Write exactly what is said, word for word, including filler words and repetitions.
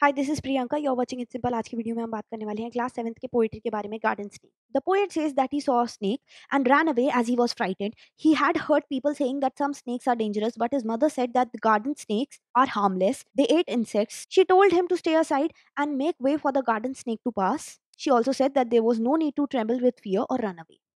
Hi this is Priyanka you are watching it simple. आज की video में हम बात करने वाले हैं क्लास सेवंथ के पोएट्री के बारे में, garden snake. The poet says that he saw a snake and ran away as he was frightened. He had heard people saying that some snakes are dangerous, but his mother said that the garden snakes are harmless. They ate insects. She told him to stay aside and make way for the garden snake to pass. She also said that there was no need to tremble with fear or run away.